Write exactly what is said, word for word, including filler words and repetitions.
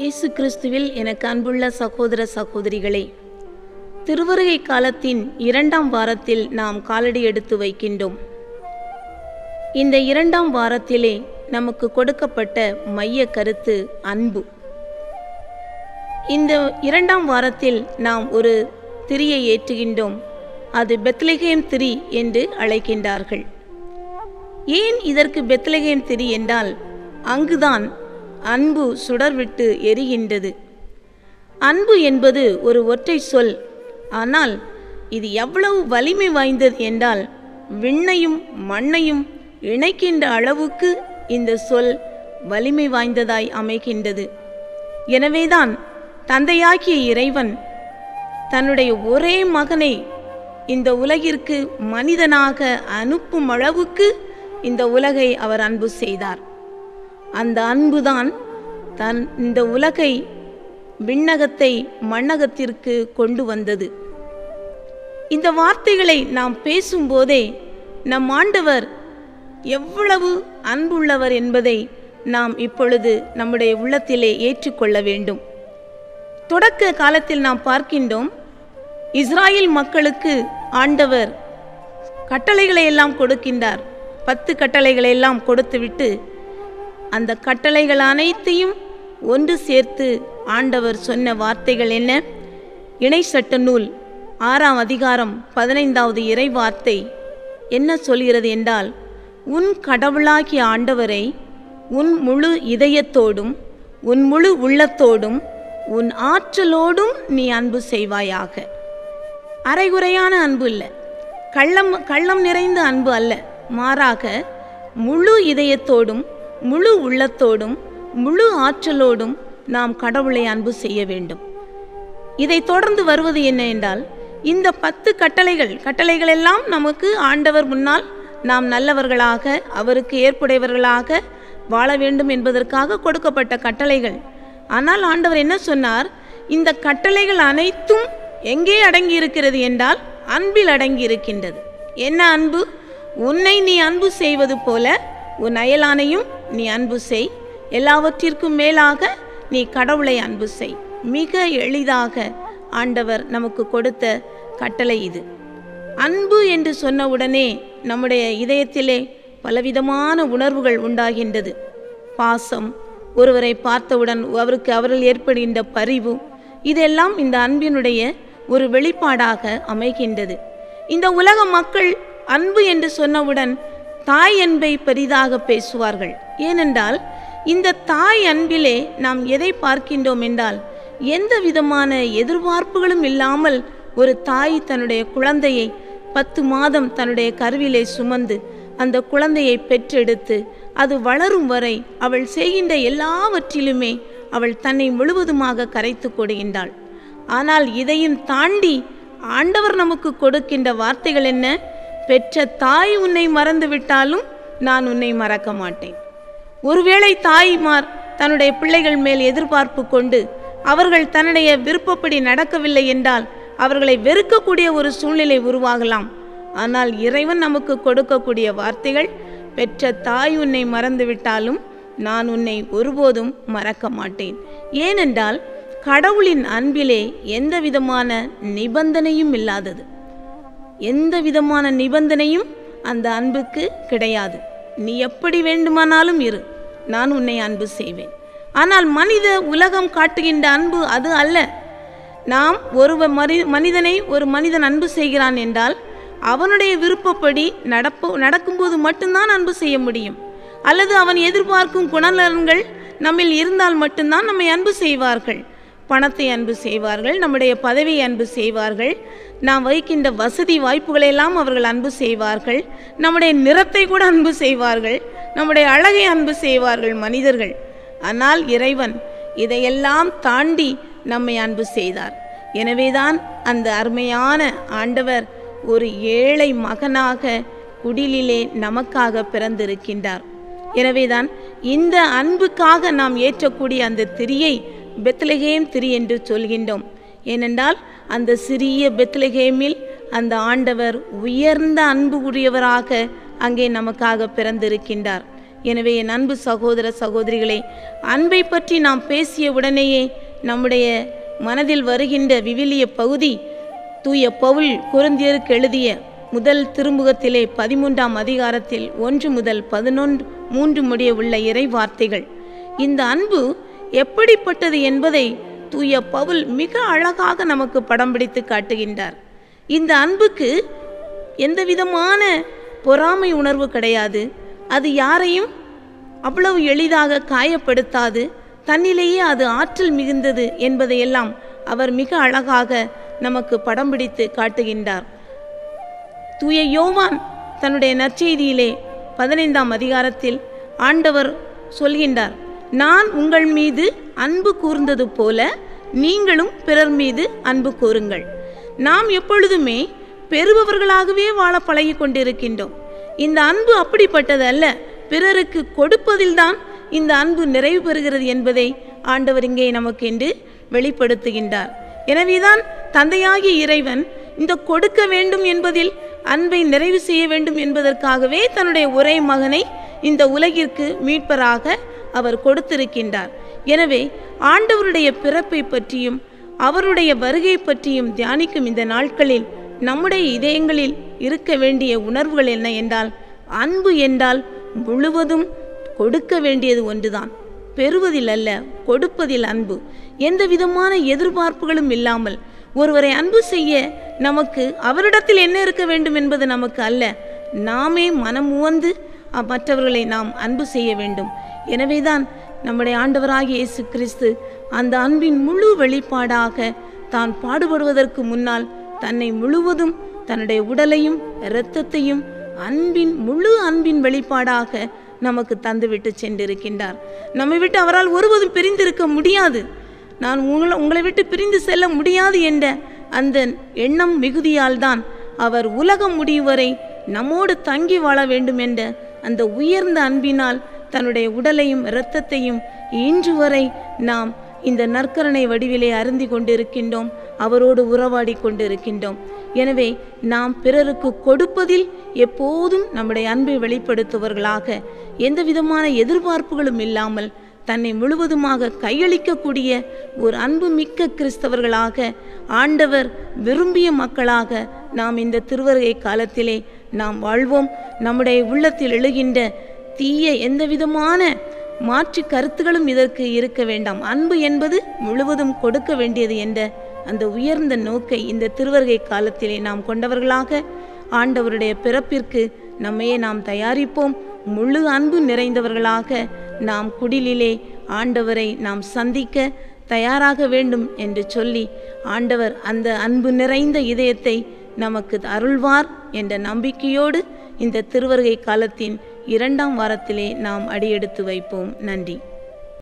இயேசு கிறிஸ்துவில் எனக்கு அன்புள்ள சகோதர சகோதரிகளே, திருவருகை காலத்தின் இரண்டாம் வாரத்தில் நாம் காலடி எடுத்து வைக்கின்றோம். இந்த இரண்டாம் வாரத்திலே நமக்கு கொடுக்கப்பட்ட மைய கருத்து அன்பு. இந்த இரண்டாம் வாரத்தில் நாம் ஒரு திரியை ஏற்றுகின்றோம். அது பெத்லகேம் திரி என்று அழைக்கின்றார்கள். ஏன் இதற்கு பெத்லகேம் திரி என்றால், அங்குதான் அன்பு சுடர்விட்டு எரிகின்றது. அன்பு என்பது ஒரு ஒற்றை சொல். ஆனால் இது எவ்வளவு வலிமை வாய்ந்தது என்றால், விண்ணையும் மண்ணையும் இணைக்கின்ற அளவுக்கு இந்த சொல் வலிமை வாய்ந்ததாய் அமைகின்றது. எனவேதான் தந்தையாகிய இறைவன் தன்னுடைய ஒரே மகனை இந்த உலகிற்கு மனிதனாக அனுப்பும் அளவுக்கு இந்த உலகை அவர் அன்பு செய்தார். அந்த அன்புதான் தன் இந்த உலகை, விண்ணகத்தை மண்ணகத்திற்கு கொண்டு வந்தது. இந்த வார்த்தைகளை நாம் பேசும்போதே நம் ஆண்டவர் எவ்வளவு அன்புள்ளவர் என்பதை நாம் இப்பொழுது நம்முடைய உள்ளத்திலே ஏற்றுக்கொள்ள வேண்டும். தொடக்க காலத்தில் நாம் பார்க்கின்றோம், இஸ்ராயேல் மக்களுக்கு ஆண்டவர் கட்டளைகளை எல்லாம் கொடுக்கின்றார். பத்து கட்டளைகளை எல்லாம் கொடுத்துவிட்டு அந்த கட்டளைகள் அனைத்தையும் ஒன்று சேர்த்து ஆண்டவர் சொன்ன வார்த்தைகள் என்ன? இணை சட்ட நூல் ஆறாம் அதிகாரம் பதினைந்தாவது இறை வார்த்தை என்ன சொல்கிறது என்றால், உன் கடவுளாகிய ஆண்டவரை உன் முழு இதயத்தோடும் உன் முழு உள்ளத்தோடும் உன் ஆற்றலோடும் நீ அன்பு செய்வாயாக. அரைகுறையான அன்பு இல்லை, கள்ளம் கள்ளம் நிறைந்த அன்பு அல்ல. மாறாக முழு இதயத்தோடும் முழு உள்ளத்தோடும் முழு ஆற்றலோடும் நாம் கடவுளை அன்பு செய்ய வேண்டும். இதை தொடர்ந்து வருவது என்ன என்றால், இந்த பத்து கட்டளைகள் கட்டளைகள் எல்லாம் நமக்கு ஆண்டவர் முன்னால் நாம் நல்லவர்களாக, அவருக்கு ஏற்புடையவர்களாக வாழ வேண்டும் என்பதற்காக கொடுக்கப்பட்ட கட்டளைகள். ஆனால் ஆண்டவர் என்ன சொன்னார்? இந்த கட்டளைகள் அனைத்தும் எங்கே அடங்கி இருக்கிறது என்றால், அன்பில் அடங்கி இருக்கின்றது. என்ன அன்பு? உன்னை நீ அன்பு செய்வது போல உன் அயலானையும் நீ அன்பு செய். எல்லாவற்றிற்கும் மேலாக நீ கடவுளை அன்பு செய். மிக எளிதாக ஆண்டவர் நமக்கு கொடுத்த கட்டளை இது. அன்பு என்று சொன்னவுடனே நம்முடைய இதயத்திலே பலவிதமான உணர்வுகள் உண்டாகின்றது. பாசம், ஒருவரை பார்த்தவுடன் அவருக்கு அவர்கள் ஏற்படுகின்ற பரிவு, இதெல்லாம் இந்த அன்பினுடைய ஒரு வெளிப்பாடாக அமைகின்றது. இந்த உலக மக்கள் அன்பு என்று சொன்னவுடன் தாய் அன்பை பெரிதாக பேசுவார்கள். ஏனென்றால் இந்த தாய் அன்பிலே நாம் எதை பார்க்கின்றோம் என்றால், எந்த விதமான எதிர்பார்ப்புகளும் இல்லாமல் ஒரு தாய் தன்னுடைய குழந்தையை பத்து மாதம் தன்னுடைய கருவிலே சுமந்து அந்த குழந்தையை பெற்றெடுத்து அது வளரும் வரை அவள் செய்கின்ற எல்லாவற்றிலுமே அவள் தன்னை முழுவதுமாக கரைத்து கொடுக்கின்றாள். ஆனால் இதையும் தாண்டி ஆண்டவர் நமக்கு கொடுக்கின்ற வார்த்தைகள் என்ன? பெற்ற தாய் உன்னை மறந்து விட்டாலும் நான் உன்னை மறக்க மாட்டேன். ஒருவேளை தாய்மார் தன்னுடைய பிள்ளைகள் மேல் எதிர்பார்ப்பு கொண்டு அவர்கள் தன்னுடைய விருப்பப்படி நடக்கவில்லை என்றால் அவர்களை வெறுக்கக்கூடிய ஒரு சூழ்நிலை உருவாகலாம். ஆனால் இறைவன் நமக்கு கொடுக்கக்கூடிய வார்த்தைகள், பெற்ற தாய் உன்னை மறந்து விட்டாலும் நான் உன்னை ஒருபோதும் மறக்க மாட்டேன். ஏனென்றால் கடவுளின் அன்பிலே எந்த விதமான நிபந்தனையும் இல்லாதது. எந்த விதமான நிபந்தனையும் அந்த அன்புக்கு கிடையாது. நீ எப்படி வேண்டுமானாலும் இரு, நான் உன்னை அன்பு செய்வேன். ஆனால் மனித உலகம் காட்டுகின்ற அன்பு அது அல்ல. நாம் ஒரு மனிதனை ஒரு மனிதன் அன்பு செய்கிறான் என்றால் அவனுடைய விருப்பப்படி நடப்ப நடக்கும்போது மட்டும்தான் அன்பு செய்ய முடியும். அல்லது அவன் எதிர்பார்க்கும் குணநலன்கள் நம்மில் இருந்தால் மட்டும்தான் நம்மை அன்பு செய்வார்கள். பணத்தை அன்பு செய்வார்கள், நம்முடைய பதவியை அன்பு செய்வார்கள், நாம் வைக்கின்ற வசதி வாய்ப்புகளை எல்லாம் அவர்கள் அன்பு செய்வார்கள், நம்முடைய நிறத்தை கூட அன்பு செய்வார்கள், நம்முடைய அழகை அன்பு செய்வார்கள் மனிதர்கள். ஆனால் இறைவன் இதையெல்லாம் தாண்டி நம்மை அன்பு செய்தார். எனவேதான் அந்த அருமையான ஆண்டவர் ஒரு ஏழை மகனாக குடிலிலே நமக்காக பிறந்திருக்கின்றார். எனவேதான் இந்த அன்புக்காக நாம் ஏற்றக்கூடிய அந்த திரியை பெத்லகேம் திரி என்று சொல்கின்றோம். ஏனென்றால் அந்த சிறிய பெத்லகேமில் அந்த ஆண்டவர் உயர்ந்த அன்பு உரியவராக அங்கே நமக்காக பிறந்திருக்கின்றார். எனவே என் அன்பு சகோதர சகோதரிகளே, அன்பை பற்றி நாம் பேசிய உடனேயே நம்முடைய மனதில் வருகின்ற விவிலிய பகுதி தூய பவுல் கொரிந்தியருக்கு எழுதிய முதல் திருமுகத்திலே பதிமூன்றாம் அதிகாரத்தில் ஒன்று முதல் பதினொன்று மூன்று முடிய உள்ள இறை வார்த்தைகள். இந்த அன்பு எப்படிப்பட்டது என்பதை தூய பவுல் மிக அழகாக நமக்கு படம் பிடித்து காட்டுகின்றார். இந்த அன்புக்கு எந்த விதமான பொறாமை உணர்வு கிடையாது. அது யாரையும் அவ்வளவு எளிதாக காயப்படுத்தாது. தன்னிலேயே அது ஆற்றல் மிகுந்தது என்பதையெல்லாம் அவர் மிக அழகாக நமக்கு படம் பிடித்து காட்டுகின்றார். தூய யோவான் தன்னுடைய நற்செய்தியிலே பதினைந்தாம் அதிகாரத்தில் ஆண்டவர் சொல்கின்றார், நான் உங்கள் மீது அன்பு கூர்ந்தது போல நீங்களும் பிறர் மீது அன்பு கூறுங்கள். நாம் எப்பொழுதுமே பெறுபவர்களாகவே வாழ பழகி கொண்டிருக்கின்றோம். இந்த அன்பு அப்படிப்பட்டது அல்ல. பிறருக்கு கொடுப்பதில்தான் இந்த அன்பு நிறைவு பெறுகிறது என்பதை ஆண்டவர் இங்கே நமக்கு என்று வெளிப்படுத்துகின்றார். எனவேதான் தந்தையாகிய இறைவன் இந்த கொடுக்க வேண்டும் என்பதில் அன்பை நிறைவு செய்ய வேண்டும் என்பதற்காகவே தன்னுடைய ஒரே மகனை இந்த உலகிற்கு மீட்பராக அவர் கொடுத்திருக்கின்றார். எனவே ஆண்டவருடைய பிறப்பை பற்றியும் அவருடைய வருகை பற்றியும் தியானிக்கும் இந்த நாட்களில் நம்முடைய இதயங்களில் இருக்க வேண்டிய உணர்வுகள் என்ன என்றால், அன்பு என்றால் முழுவதும் கொடுக்க வேண்டியது ஒன்றுதான். பெறுவதில் அல்ல, கொடுப்பதில் அன்பு. எந்த விதமான எதிர்பார்ப்புகளும் இல்லாமல் ஒருவரை அன்பு செய்ய நமக்கு அவரிடத்தில் என்ன இருக்க வேண்டும் என்பது நமக்கு அல்ல, நாமே மனம் உவந்து மற்றவர்களை நாம் அன்பு செய்ய வேண்டும். எனவேதான் நம்முடைய ஆண்டவராகிய இயேசு கிறிஸ்து அந்த அன்பின் முழு வெளிப்பாடாக தான் பாடுபடுவதற்கு முன்னால் தன்னை முழுவதும் தன்னுடைய உடலையும் இரத்தத்தையும் அன்பின் முழு அன்பின் வெளிப்பாடாக நமக்கு தந்துவிட்டு சென்றிருக்கின்றார். நம்மை விட்டு அவரால் ஒருவதும் பிரிந்திருக்க முடியாது. நான் உங்களை உங்களை விட்டு பிரிந்து செல்ல முடியாது என்ற அந்த எண்ணம் மிகுதியால் தான் அவர் உலகம் முடியும் வரை நம்மோடு தங்கி வாழ வேண்டும் என்ற அந்த உயர்ந்த அன்பினால் தன்னுடைய உடலையும் இரத்தத்தையும் இன்று வரை நாம் இந்த நற்கருணை வடிவிலே அருந்தி கொண்டிருக்கின்றோம், அவரோடு உறவாடி கொண்டிருக்கின்றோம். எனவே நாம் பிறருக்கு கொடுப்பதில் எப்போதும் நம்முடைய அன்பை வெளிப்படுத்துவர்களாக, எந்த விதமான எதிர்பார்ப்புகளும் இல்லாமல் தன்னை முழுவதுமாக கையளிக்கக்கூடிய ஒரு அன்பு மிக்க கிறிஸ்தவர்களாக, ஆண்டவர் விரும்பிய மக்களாக நாம் இந்த திருவருகை காலத்திலே நாம் வாழ்வோம். நம்முடைய உள்ளத்தில் எழுகின்ற தீய எந்த விதமான மாற்று கருத்துகளும் இதற்கு இருக்க வேண்டாம். அன்பு என்பது முழுவதும் கொடுக்க வேண்டியது என்ற அந்த உயர்ந்த நோக்கை இந்த திருவருகை காலத்திலே நாம் கொண்டவர்களாக ஆண்டவருடைய பிறப்பிற்கு நம்மையே நாம் தயாரிப்போம். முழு அன்பு நிறைந்தவர்களாக நாம் குடிலிலே ஆண்டவரை நாம் சந்திக்க தயாராக வேண்டும் என்று சொல்லி, ஆண்டவர் அந்த அன்பு நிறைந்த இதயத்தை நமக்கு அருள்வார் என்ற நம்பிக்கையோடு இந்த திருவருகை காலத்தின் இரண்டாம் வாரத்திலே நாம் அடியெடுத்து வைப்போம். நன்றி.